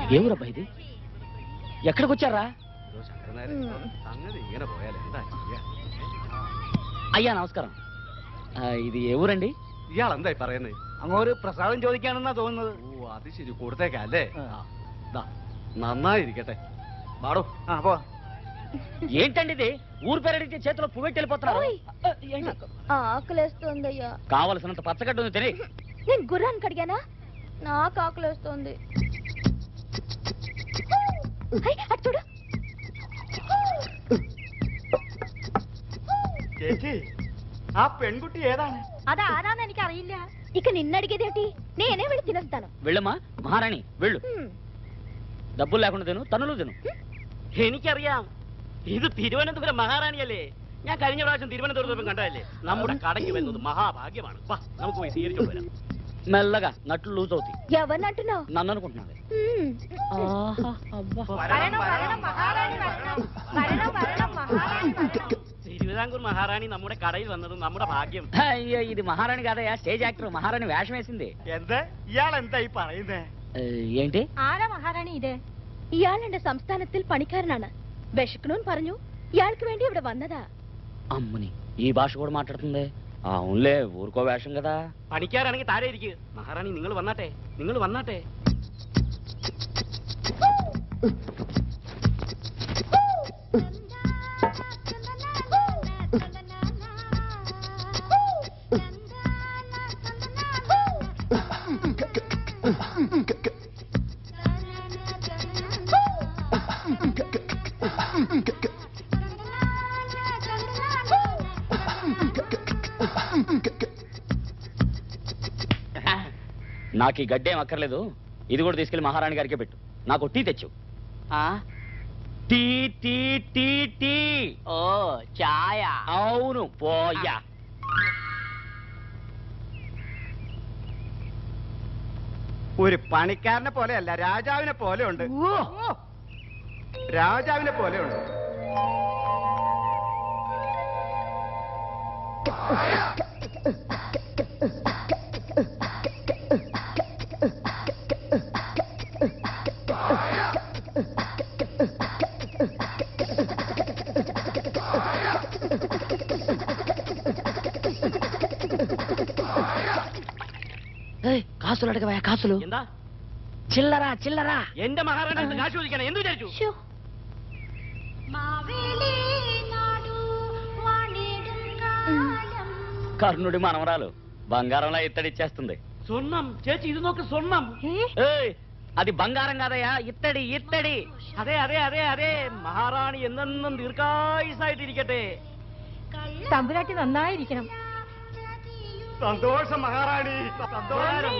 ఏమురబ్బా ఇది? ఎక్కడికి వచ్చారా? അയ്യാ നമസ്കാരം. ഇത് എവൂരണ്ടി? ഇയാളെന്തായി പറയുന്നത്? അങ്ങോട്ട് പ്രസാദം ചോദിക്കാണെന്നാ തോന്നുന്നത്. ഓ അത് ശരി, കൊടുത്തേക്കല്ലേ? നന്നായിരിക്കട്ടെ. വാടോ. పో. ఏంటండి ఇది? ఊరు పేరడితే చేతిలో పువ్వెట్టి వెళ్ళిపోతున్నారు. ఆకలేస్తోందయ్యా. కావలసినంత పచ్చగడ్డ ఉంది తిని. నేను గుర్రాన్ని కడిగానా? నాకు ఆకలేస్తోంది. అటు చూడు. ചേച്ചി, ആ പെൺകുട്ടി ഏതാണ്? అది ఆరాന്ന് എനിക്ക് അറിയില്ല. ఇక నిన్నడిగేదేంటి? నేనే వెళ్ళి తినేస్తాను. వెళ్ళమ్మా మహారాణి వెళ్ళు. డబ్బులు లేకుండా తిను, తనులు తిను. എനിക്കറിയാം, ഇത് തിരുവനന്തപുരം മഹാറാണിയല്ലേ. ഞാൻ കഴിഞ്ഞ പ്രാവശ്യം തിരുവനന്തപുരത്ത് കണ്ടതല്ലേ. നമ്മുടെ കടയ്ക്ക് വരുന്നത് മഹാഭാഗ്യമാണ്. നമുക്ക് പോയി സ്വീകരിച്ചു വരാം. మెల్లగా నట్లు లూజ్ అవుతాయి. ఎవరినంటున్నావు? నన్ను అనుకుంటున్నాను. തിരുവിതാംകൂർ മഹാറാണി നമ്മുടെ കടയിൽ വന്നത് നമ്മുടെ ഭാഗ്യം. అయ్యో ఇది మహారాణి కాదయ్యా, స్టేజ్ యాక్టర్. మహారాణి వేషం వేసింది. എന്താ ഇയാളെന്തായി പറയുന്നേ? ఏంటి? ആരാ മഹാറാണി? ഇത് ഇയാൾ എന്റെ സംസ്ഥാനത്തിൽ പണിക്കാരനാണ്. വിശക്കണമെന്ന് പറഞ്ഞു. ഇയാൾക്ക് വേണ്ടി ഇവിടെ വന്നതാ. అమ్మని ఈ భాష కూడా మాట్లాడుతుంది. అవునులే, ఊరుకో వేషం కదా. പണിക്കാരാണെങ്കിൽ താഴെ ഇരിക്കുക. മഹാറാണി നിങ്ങൾ വന്നാട്ടെ, നിങ്ങൾ വന്നാട്ടെ. నాకు ఈ గడ్డేం అక్కర్లేదు. ఇది కూడా తీసుకెళ్లి మహారాణి గారికే పెట్టు. నాకు టీ తెచ్చు. Tea tea tea tea. ఓ చాయ. అవును, పోయా. ഒരു പണിക്കാരനെ പോലെയല്ല, രാജാവിനെ പോലെ ഉണ്ട്. രാജാവിനെ പോലെ ഉണ്ട്. కాసులు అడగవా? కాసులు എന്താ? చిల్లరా చిల్లరా. എന്റെ മഹാറാണി കാശ് ചോദിക്കണം. എന്ത് വിചാരിച്ചു? కర్ణుడి మనవరాలు బంగారంలా ఇత్తడిచ్చేస్తుంది. സ്വർണം. ചേച്ചി ഇത് നോക്ക്, സ്വർണം. అది బంగారం కాదయ్యా, ఇత్తడి ఇత్తడి. അതെ അതെ അതെ അതെ. മഹാറാണി എന്നെന്നും ദീർഘായുസായിട്ടിരിക്കട്ടെ. തമ്പുരാട്ടി നന്നായിരിക്കണം. സന്തോഷം മഹാറാണി, സന്തോഷം.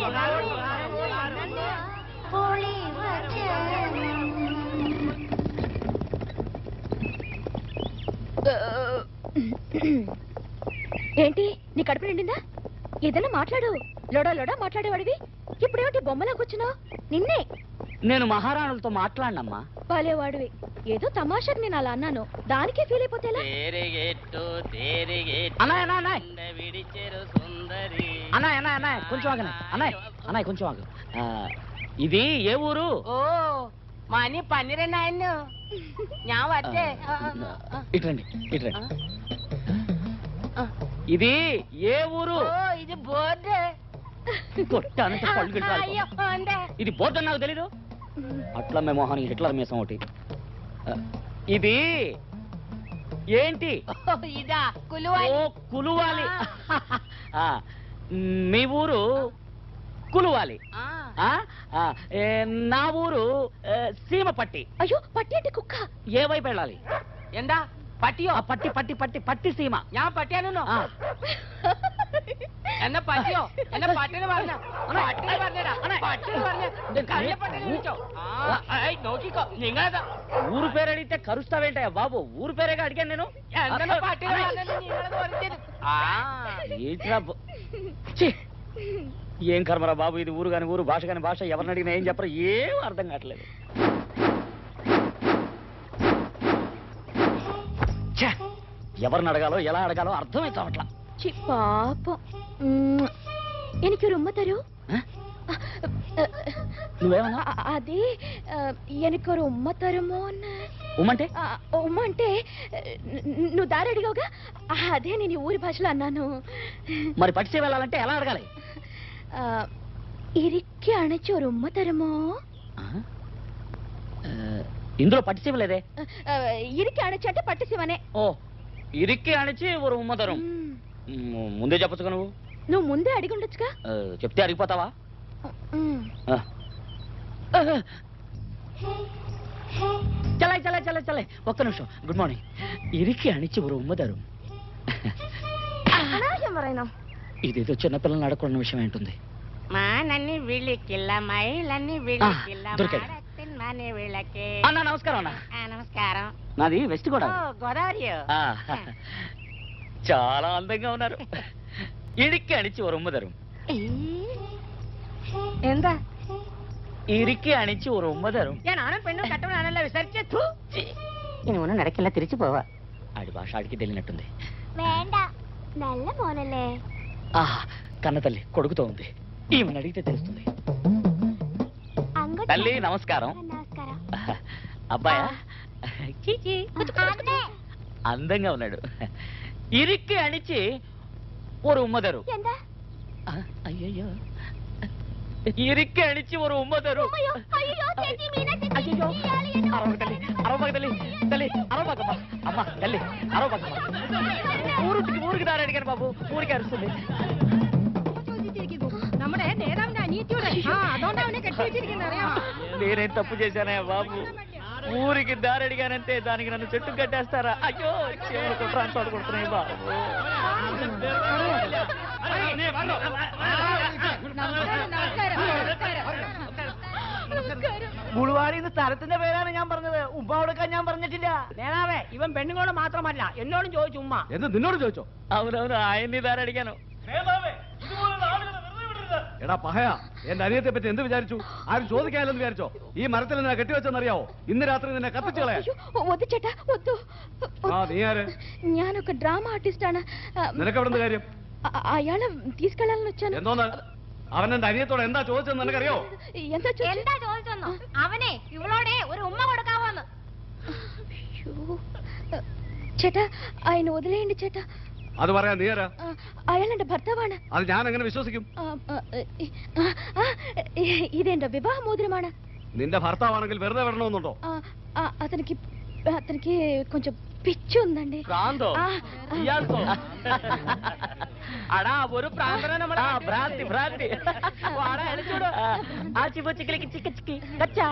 ఏంటి, నీ కడుపు నిండిందా? ఏదైనా మాట్లాడు. లోడా లోడా మాట్లాడేవాడివి ఇప్పుడేమిటి బొమ్మలా కూర్చున్నావు? నిన్నే. నేను మహారాణులతో మాట్లాడినమ్మా. బాలేవాడివి. ఏదో తమాషాకి నేను అలా అన్నాను, దానికే ఫీల్ అయిపోతేలా? అన్నయ్య కొంచెం ఆగనే. అన్నయ్య కొంచెం ఆగు. ఇది ఏ ఊరు? ఓ మనీ 12 ഞാൻ വരട്ടെ. ఇట్రండి. ఇది ఏ ఊరు? ఇది బోర్డు. కొట్టానంటే పళ్ళు గిట్టాలి. ఇది బోర్డు నాకు తెలీదు. అట్లా మేము మొహానికి హిట్లర్ మీసం ఒకటి. ఇది ఏంటి? ఇదా కులువాలి. ఓ కులువాలి. మీ ఊరు కులువాలి. నా ఊరు సీమపట్టి. అయ్యో, పట్టి అంటే కుక్క. ఏ వైపు వెళ్ళాలి? എന്താ പട്ടിയോ? പട്ടി പട്ടി പട്ടി പട്ടി സീമ. ഞാൻ പട്ടിയാണെന്നോ? എന്നെ പറ്റിയോ? എന്നെ പട്ടിന് പറഞ്ഞ നോക്കിക്കോ. നിങ്ങളതാ ఊరు పేరు అడిగితే కరుస్తావేంటయ్యా బాబు? ఊరు పేరేగా అడిగాను నేను. ఏం కర్మరా బాబు, ఇది ఊరు కాని ఊరు, భాష కాని భాష. ఎవరిని అడిగినా ఏం చెప్పరు, ఏం అర్థం కావట్లేదు. ఎవరిని అడగాలో ఎలా అడగాలో అర్థమే కావట్లా. പാപ്പം. എനിക്കൊരു ഉമ്മ തരൂ. నువ్వేమన్నా అది ఎనకొరు ఉమ్మ తరుమోన్ ఉమ్మంటే ఉమ్మ అంటే నువ్వు దారి అడిగావుగా అదే నేను ఈ ఊరి భాషలో అన్నాను. మరి పట్టిసే వెళ్ళాలంటే ఎలా అడగాలి? ఇరిక్కి అణచి ఒక ఉమ్మ తరుమో. ఇందులో పట్టిసీమ లేదే. ఇరికి అణచి అంటే పట్టిసీమనే. ఓ, ఇరికి అణచి ఒక ఉమ్మదరం. ముందే చెప్పచ్చుగా నువ్వు. నువ్వు ముందే అడిగి ఉండొచ్చుగా. చెప్తే అడిగిపోతావా? చలే చలే చలే చలే, ఒక్క నిమిషం. Good morning. ఇరికి అణిచి ఒక ఉమ్మదరం. ఇదేదో చిన్నపిల్లల్ని అడగకూడని విషయం ఏంటుంది? మానని విళికిల్ల మైలని విళికిల్ల దొరికాడు. మానే వీళ్ళకి. అన్నా నమస్కారం. అన్న నమస్కారం. నాది వెస్ట్ కూడా. గోదావరి. చాలా అందంగా ఉన్నారు. ఇడికి అణిచి ఒక ఉమ్మదరం. എന്താ ഇരിക്കി അണിച്ച് ഒരു ഉമ്മ തരും. ഞാൻ ആണും പെണ്ണും കട്ടവനാണല്ലോ വിചാരിച്ചു. ഇനി ഒന്നും നടക്കില്ല, തിരിച്ചു പോവാ. ఆడి భాష ఆడికి తెలియనట్టుంది. వేండ నల్ల మోనలే. కన్న తల్లి కొడుకుతో ఉంది. ఈమెను అడిగితే తెలుస్తుంది. తల్లి నమస్కారం. అబ్బాయా? అందంగా ఉన్నాడు. ఇరికి అణిచి ஒரு ఉమ్మ తరు. అయ్యయ్యో, ఇరికి అణిచి ఒక ఉమ్మ తరు. ఊరికి దారి అడిగాను బాబు. ఊరికి అరుస్తుంది. నేనేం తప్పు చేశానయ్యా బాబు? ఊరికి దారి అడిగానంటే దానికి నన్ను చెట్టు కట్టేస్తారా? అయ్యో, చెవులు కుట్రాని తోడుకుంటున్నాయి బాబు. ഗുളുവാടിന്ന് സ്ഥലത്തിന്റെ പേരാണ് ഞാൻ പറഞ്ഞത്. ഉമ്മ കൊടുക്കാൻ ഞാൻ പറഞ്ഞിട്ടില്ല. നേതാവേ, ഇവൻ പെണ്ണുങ്ങളോട് മാത്രമല്ല എന്നോടും ചോദിച്ചു ഉമ്മ. എന്ന് നിന്നോട് ചോദിച്ചോ? అవునవును, ఆయన్ని దారి అడిగాను. എടാ പഹയ, എന്റെ അനിയത്തെ പറ്റി എന്ത് വിചാരിച്ചു? ആരും ചോദിക്കാനില്ലെന്ന് വിചാരിച്ചോ? ഈ മരത്തിൽ നിന്നെ കെട്ടിവെച്ചെന്നറിയാവോ? ഇന്ന് രാത്രി നിന്നെ കത്തിച്ചു കളയാ. వద్దు ചേട്ടാ వద్దు. നീ ആര്? ഞാനൊക്കെ ഡ്രാമ ആർട്ടിസ്റ്റ് ആണ്. നിനക്ക് എവിടെ കാര്യം? അയാളെ తీసుకెళ్ళాలని వచ్చాను. എന്തോന്ന്? അവൻ എന്റെ അനിയത്തോട് എന്താ ചോദിച്ചെന്ന് നിനക്കറിയോ? എന്താ ചോദിച്ചെന്നോ? അവനെ ഇവളോടെ ഒരു ഉമ്മ കൊടുക്കാവോന്ന്. ചേട്ടാ, ఆయన వదిలేయండి ചേട്ടാ. അത് പറയാൻ നീ ആരാ? അയാളെന്റെ ഭർത്താവാണ്. അത് ഞാൻ എങ്ങനെ വിശ്വസിക്കും? ഇതെന്റെ വിവാഹ മോതിരമാണ്. നിന്റെ ഭർത്താവാണെങ്കിൽ വെറുതെ വിടണമെന്നുണ്ടോ? అతనికి కొంచెం పిచ్చి ఉందండి. ప్రాంతం ఇయాల్కో అడా ഒരു പ്രാന്തന നമ്മളെ ഭ്രാന്തി ഭ്രാന്തി വാടാ എളിച്ചോട് ആച്ചി പൊച്ചിക്കിലേക്ക് ചിക്ക ചിക്കി കച്ചാ.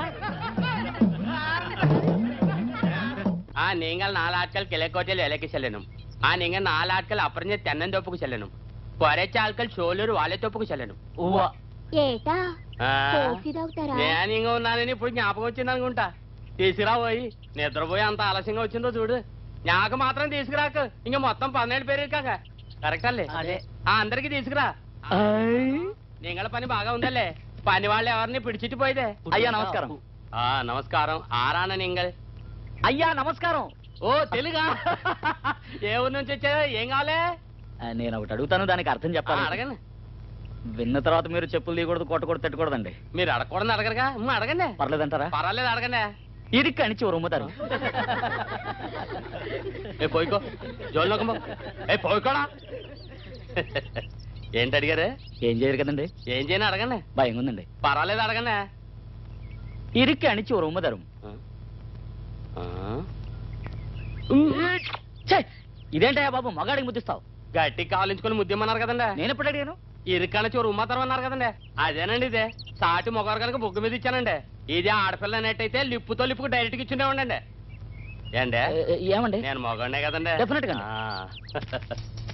നിങ്ങൾ 4 ആൾക്കാർ കിഴക്കോട്ടയിൽ ഇലക്ക് ചെല്ലണം. നിങ്ങൾ 4 ആൾക്കാർ അപ്പുറഞ്ഞ തെന്നന്തോപ്പുക്ക് ചെല്ലണം. കുറച്ച് ആൾക്കാർ ചോലൂർ വാലത്തോപ്പുക്ക് ചെല്ലണം. ఏటా నేను ఇంక ఉన్నానని ఇప్పుడు జ్ఞాపకం వచ్చింది అనుకుంటా. తీసుకురాబోయి నిద్రపోయి అంత ఆలస్యంగా వచ్చిందో చూడు. నాకు మాత్రం తీసుకురాక, ఇంక మొత్తం 12 పేరు కాక. కరెక్ట్ అల్లే? అందరికి తీసుకురా. నింగళ పని బాగా ఉందల్లే. పని వాళ్ళు ఎవరిని పిడిచిట్టు పోయిదే. అయ్యా నమస్కారం. నమస్కారం. ఆరాన నింగల్. అయ్యా నమస్కారం. ఓ తెలుగా? ఏ ఊరు నుంచి వచ్చావు? ఏం కావాలే? నేను ఒకటి అడుగుతాను, దానికి అర్థం చెప్పాలి. అడగండి. విన్న తర్వాత మీరు చెప్పులు తీయకూడదు, కొట్టకూడదు, తిట్టకూడదండి. మీరు అడగకూడదు అడగరుగా? అడగండి. పర్లేదంటారా? పర్వాలేదు, అడగండి. ఇరికి అణిచి ఒక ఉమ్మ తరు. ఏ పోయికో జోల్లోకమ్మో. ఏ పోయికోడా. ఏంటి అడిగారే? ఏం చేయరు కదండి. ఏం చేయని అడగండి. భయంగా ఉందండి. పర్వాలేదు, అడగండి. ఇరికి అణిచి ఒక ఉమ్మ తరు. ఇదేంటయ్యా బాబు, మగాడికి ముద్దిస్తావు? గట్టి కావాలించుకొని ముద్దిమ్మన్నారు కదండి. నేను ఎప్పుడు అడిగాను? ఇరుకన చోరు ఉమ్మతరం అన్నారు కదండి. అదేనండి ఇదే. సాటి మొగరు కనుక బుగ్గ మీద ఇచ్చానండి. ఇది ఆడపిల్ల అన్నట్టయితే లిప్పుతో లిప్పుకు డైరెక్ట్గా ఇచ్చిండే ఉండండి. ఏండే ఏమండి? నేను మొగండే కదండి. డెఫినెట్ గా.